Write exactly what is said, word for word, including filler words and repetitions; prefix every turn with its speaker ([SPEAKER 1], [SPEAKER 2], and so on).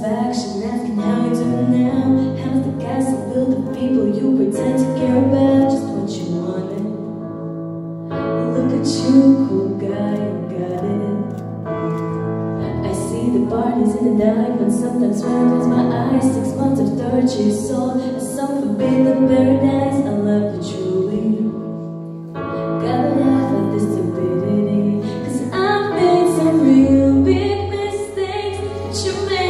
[SPEAKER 1] satisfaction asking how you doing now. How's the castle built of people you pretend to care about? Just what you wanted. Look at you, cool guy, you got it. I see the parties in the night, but sometimes when I close my eyes, six months of torture soul, some forbidden paradise. I love you truly. Gotta laugh at this stupidity, cause I've made some real big mistakes. But you made